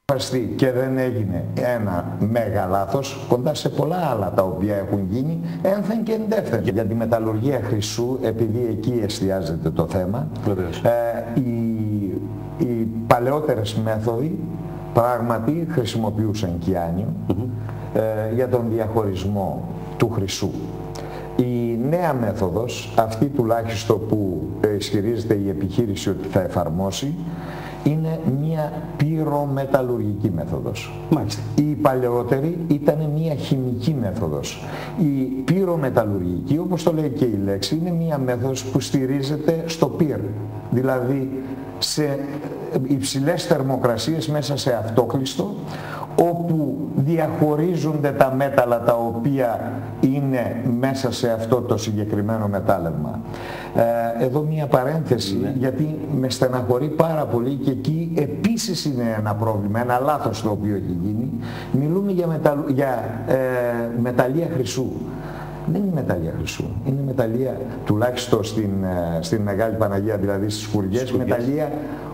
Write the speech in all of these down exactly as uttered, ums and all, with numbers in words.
και δεν έγινε ένα μέγα λάθος κοντά σε πολλά άλλα τα οποία έχουν γίνει ένθεν και εντεύθεν. Για τη μεταλλουργία χρυσού, επειδή εκεί εστιάζεται το θέμα, ε, οι, οι παλαιότερες μέθοδοι πράγματι χρησιμοποιούσαν κυάνιο mm-hmm. ε, για τον διαχωρισμό του χρυσού. Η νέα μέθοδος, αυτή τουλάχιστον που ισχυρίζεται η επιχείρηση ότι θα εφαρμόσει, είναι μια πυρομεταλλουργική μέθοδος. Μάλιστα. Η παλαιότερη ήταν μια χημική μέθοδος. Η πυρομεταλλουργική, όπως το λέει και η λέξη, είναι μια μέθοδος που στηρίζεται στο πυρ. Δηλαδή σε υψηλές θερμοκρασίες μέσα σε αυτόκλειστο, όπου διαχωρίζονται τα μέταλλα τα οποία είναι μέσα σε αυτό το συγκεκριμένο μετάλλευμα. Ε, εδώ μια παρένθεση, ναι. γιατί με στεναχωρεί πάρα πολύ και εκεί επίσης είναι ένα πρόβλημα, ένα λάθος το οποίο έχει γίνει. Μιλούμε για, μετα, για ε, μεταλλεία χρυσού. Δεν είναι μεταλλεία χρυσού, είναι μεταλλεία, τουλάχιστον στην, στην Μεγάλη Παναγία, δηλαδή στις Σκουριές, μεταλλεία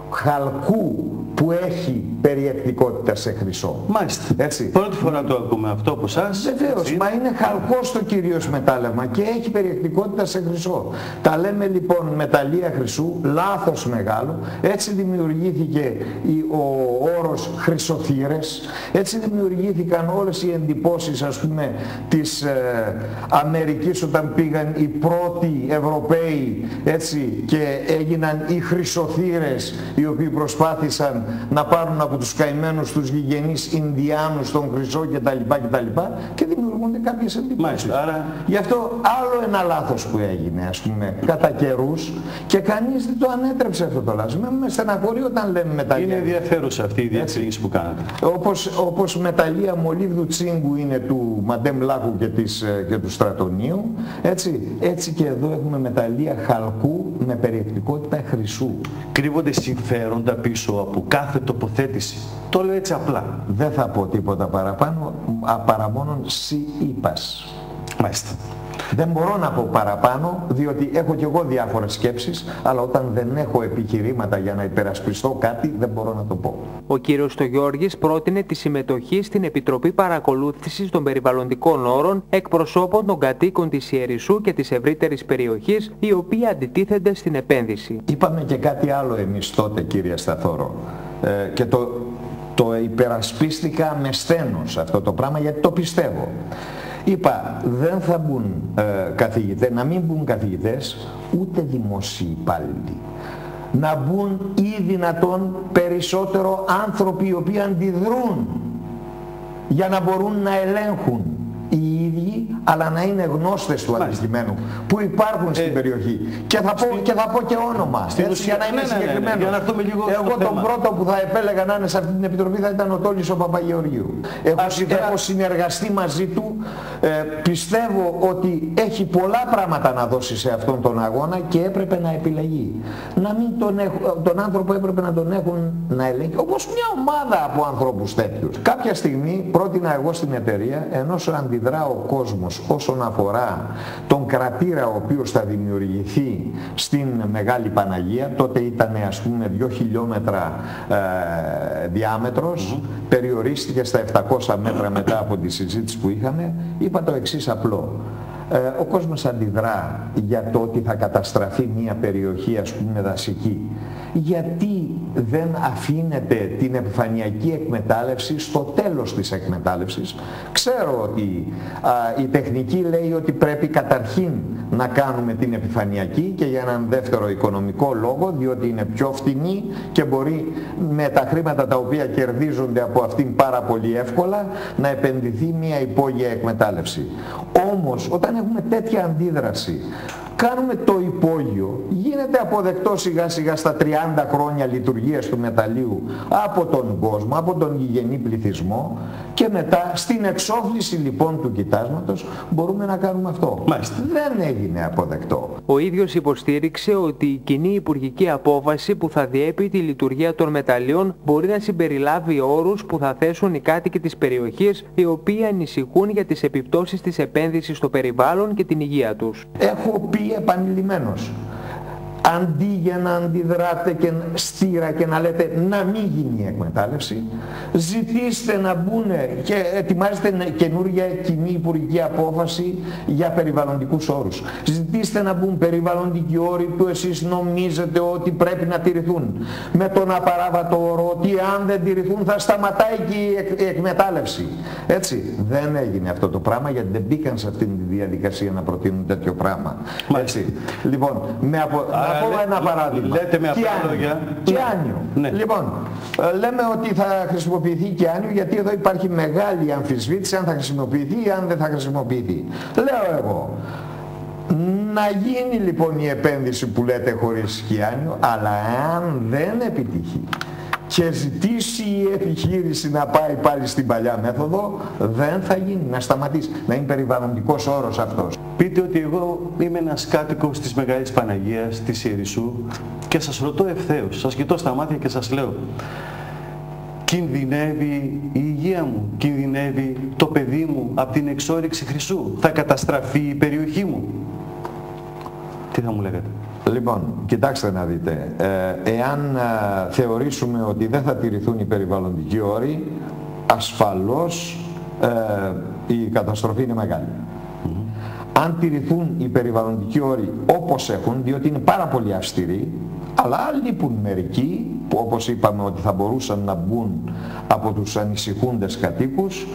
χαλκού που έχει περιεκτικότητα σε χρυσό. Μάλιστα. Έτσι. Πρώτη φορά το ακούμε αυτό από εσάς. Βεβαίως, μα είναι χαλκό το κυρίως μετάλλευμα και έχει περιεκτικότητα σε χρυσό. Τα λέμε λοιπόν μεταλλεία χρυσού, λάθος μεγάλο. Έτσι δημιουργήθηκε ο όρος χρυσοθύρες. Έτσι δημιουργήθηκαν όλες οι εντυπώσεις, ας πούμε, της ε, Αμερικής όταν πήγαν οι πρώτοι Ευρωπαίοι, έτσι, και έγιναν οι χρυσοθύρες οι οποίοι προσπάθησαν να πάρουν από τους καημένους τους γηγενείς Ινδιάνους τον χρυσό κτλ. κτλ. Και δημιουργούνται κάποιες εντυπώσεις. Άρα... Γι' αυτό άλλο ένα λάθος που έγινε, ας πούμε, κατά καιρούς, και κανείς δεν το ανέτρεψε αυτό το λάθος. Με στεναχωρεί όταν λέμε μεταλλεία. Είναι ενδιαφέρουσα αυτή η διεξήγηση που κάνατε. Όπως, όπως μεταλλεία μολύβδου τσίγκου είναι του Μαντέμ Λάκου και, της, και του Στρατονίου, έτσι, έτσι και εδώ έχουμε μεταλλεία χαλκού με περιεκτικότητα χρυσού. Κρύβονται συμφέροντα πίσω από κάθε τοποθέτηση. Το λέω έτσι απλά. Δεν θα πω τίποτα παραπάνω, παρά μόνον σι είπας. Μάλιστα. Δεν μπορώ να πω παραπάνω, διότι έχω κι εγώ διάφορες σκέψεις, αλλά όταν δεν έχω επιχειρήματα για να υπερασπιστώ κάτι, δεν μπορώ να το πω. Ο κύριος Στογιώργης πρότεινε τη συμμετοχή στην Επιτροπή Παρακολούθησης των Περιβαλλοντικών Όρων εκπροσώπων των κατοίκων της Ιερισσού και της ευρύτερης περιοχής, οι οποίοι αντιτίθενται στην επένδυση. Είπαμε και κάτι άλλο εμείς τότε, κύριε Σταθόρο, ε, και το, το υπερασπίστηκα με στένος αυτό το πράγμα, γιατί το πιστεύω. Είπα, δεν θα μπουν ε, καθηγητές, να μην μπουν καθηγητές, ούτε δημοσίοι υπάλληλοι. Να μπουν ή δυνατόν περισσότερο άνθρωποι οι οποίοι αντιδρούν για να μπορούν να ελέγχουν οι ίδιοι, αλλά να είναι γνώστες του αντικειμένου που υπάρχουν στην ε, περιοχή. Και θα, πω, και θα πω και όνομα, έτσι, ουσία, για να είμαι ναι, συγκεκριμένος. Ναι, ναι, ναι, εγώ τον πρώτο που θα επέλεγα να είναι σε αυτή την επιτροπή θα ήταν ο Τόλης ο Παπαγεωργίου. Έχω, έχω συνεργαστεί μαζί του, ε, πιστεύω ότι έχει πολλά πράγματα να δώσει σε αυτόν τον αγώνα και έπρεπε να επιλεγεί. Να μην τον, έχω, τον άνθρωπο έπρεπε να τον έχουν να ελέγχει, όπως μια ομάδα από ανθρώπους τέτοιους. Κάποια στιγμή πρότεινα εγώ στην εταιρεία, ενός αντιδρά ο κόσμος όσον αφορά τον κρατήρα ο οποίος θα δημιουργηθεί στην Μεγάλη Παναγία, τότε ήταν ας πούμε δύο χιλιόμετρα ε, διάμετρος, mm-hmm. περιορίστηκε στα επτακόσια μέτρα μετά από τη συζήτηση που είχαμε. Είπα το εξής απλό. Ε, ο κόσμος αντιδρά για το ότι θα καταστραφεί μια περιοχή ας πούμε δασική. Γιατί δεν αφήνεται την επιφανειακή εκμετάλλευση στο τέλος της εκμετάλλευσης? Ξέρω ότι α, η τεχνική λέει ότι πρέπει καταρχήν να κάνουμε την επιφανειακή και για έναν δεύτερο οικονομικό λόγο, διότι είναι πιο φτηνή και μπορεί με τα χρήματα τα οποία κερδίζονται από αυτήν πάρα πολύ εύκολα να επενδυθεί μια υπόγεια εκμετάλλευση. Όμως όταν έχουμε τέτοια αντίδραση, κάνουμε το υπόγειο, γίνεται αποδεκτό σιγά σιγά στα τριάντα χρόνια λειτουργίας του μεταλλείου από τον κόσμο, από τον γηγενή πληθυσμό, και μετά στην εξόφληση λοιπόν του κοιτάσματος μπορούμε να κάνουμε αυτό. Μάλιστα. Δεν έγινε αποδεκτό. Ο ίδιος υποστήριξε ότι η κοινή υπουργική απόφαση που θα διέπει τη λειτουργία των μεταλλείων μπορεί να συμπεριλάβει όρους που θα θέσουν οι κάτοικοι της περιοχής, οι οποίοι ανησυχούν για τις επιπτώσεις της επένδυσης στο περιβάλλον και την υγεία τους. Έχω πει επανειλημμένος, αντί για να αντιδράτε και στήρα και να λέτε να μην γίνει η εκμετάλλευση, ζητήστε να μπουν και ετοιμάζετε καινούργια κοινή υπουργική απόφαση για περιβαλλοντικούς όρους. Ζητήστε να μπουν περιβαλλοντικοί όροι που εσείς νομίζετε ότι πρέπει να τηρηθούν, με τον απαράβατο όρο ότι αν δεν τηρηθούν θα σταματάει και η, εκ, η εκμετάλλευση. Έτσι, δεν έγινε αυτό το πράγμα, γιατί δεν μπήκαν σε αυτήν τη διαδικασία να προτείνουν τέτοιο πράγμα. Έτσι. Λοιπόν, με απο... να πω ένα παράδειγμα. Λέτε με απλά λόγια. Κιάνιο. Ναι. Λοιπόν, λέμε ότι θα χρησιμοποιηθεί κιάνιο, γιατί εδώ υπάρχει μεγάλη αμφισβήτηση αν θα χρησιμοποιηθεί ή αν δεν θα χρησιμοποιηθεί. Λέω εγώ, να γίνει λοιπόν η επένδυση που λέτε χωρίς κιάνιο, αλλά αν δεν επιτύχει και ζητήσει η επιχείρηση να πάει πάλι στην παλιά μέθοδο, δεν θα γίνει, να σταματήσει, να είναι περιβαλλοντικός όρος αυτός. Πείτε ότι εγώ είμαι ένας κάτοικος της Μεγάλης Παναγίας, της Ιερισσού, και σας ρωτώ ευθέως, σας κοιτώ στα μάτια και σας λέω, κινδυνεύει η υγεία μου, κινδυνεύει το παιδί μου από την εξόρυξη χρυσού, θα καταστραφεί η περιοχή μου? Τι θα μου λέγατε? Λοιπόν, κοιτάξτε να δείτε, ε, εάν ε, θεωρήσουμε ότι δεν θα τηρηθούν οι περιβαλλοντικοί όροι, ασφαλώς ε, η καταστροφή είναι μεγάλη. Mm-hmm. Αν τηρηθούν οι περιβαλλοντικοί όροι όπως έχουν, διότι είναι πάρα πολύ αυστηροί, αλλά λείπουν μερικοί, που όπως είπαμε ότι θα μπορούσαν να μπουν από τους ανησυχούντες κατοίκους,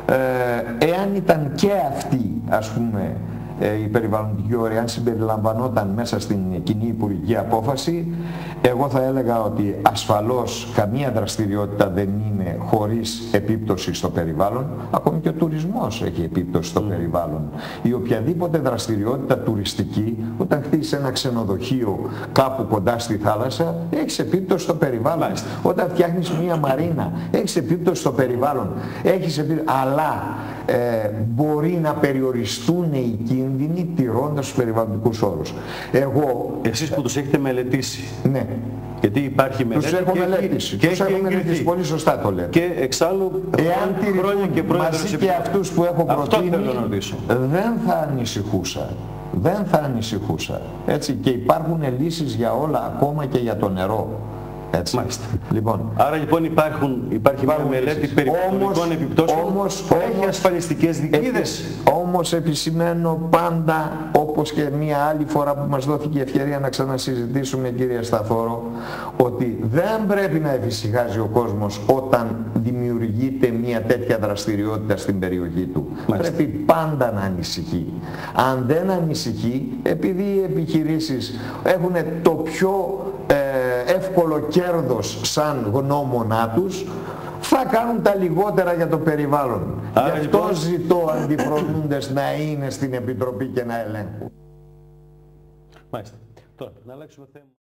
ε, εάν ήταν και αυτοί, ας πούμε, η περιβαλλοντική όρια, αν συμπεριλαμβανόταν μέσα στην κοινή υπουργική απόφαση, εγώ θα έλεγα ότι ασφαλώς καμία δραστηριότητα δεν είναι χωρίς επίπτωση στο περιβάλλον. Ακόμη και ο τουρισμός έχει επίπτωση στο mm. περιβάλλον. Η οποιαδήποτε δραστηριότητα τουριστική, όταν χτίσεις ένα ξενοδοχείο κάπου κοντά στη θάλασσα, έχεις επίπτωση στο περιβάλλον. Μάλιστα. Όταν φτιάχνεις μία μαρίνα, έχεις επίπτωση στο περιβάλλον. Έχεις επίπτωση, αλλά ε, μπορεί να περιοριστούν οι κίνδυνοι τηρώντας τους περιβαλλοντικούς όρους. Εγώ... Εσείς που τους έχετε μελετήσει. Ναι. Γιατί υπάρχει μελέτη. Τους έχω και μελετήσει. Και τους έχω μελετήσει. Πολύ σωστά το λέτε. Και εξάλλου εάν χρόνια και μαζί και αυτούς που έχω προτείνει, δεν θα ανησυχούσα. Δεν θα ανησυχούσα. Έτσι, και υπάρχουν λύσεις για όλα, ακόμα και για το νερό. Έτσι. Μάλιστα. Λοιπόν, άρα λοιπόν υπάρχουν, υπάρχει μια μελέτη περιβαλλοντικών επιπτώσεων όμως, που έχει όμως, ασφαλιστικές δικλείδες. Όμως επισημαίνω πάντα, όπως και μια άλλη φορά που μας δόθηκε η ευκαιρία να ξανασυζητήσουμε, κύριε Σταθώρο, ότι δεν πρέπει να εφησυχάζει ο κόσμος όταν δημιουργείται μια τέτοια δραστηριότητα στην περιοχή του. Μάλιστα. Πρέπει πάντα να ανησυχεί. Αν δεν ανησυχεί, επειδή οι επιχειρήσεις έχουν το πιο ε, εύκολο κέρδος σαν γνώμονά τους, θα κάνουν τα λιγότερα για το περιβάλλον. Άρα, γι' αυτό λοιπόν... ζητώ αντιφρονούντες να είναι στην Επιτροπή και να ελέγχουν. Μάλιστα. Τώρα, να αλλάξουμε θέμα.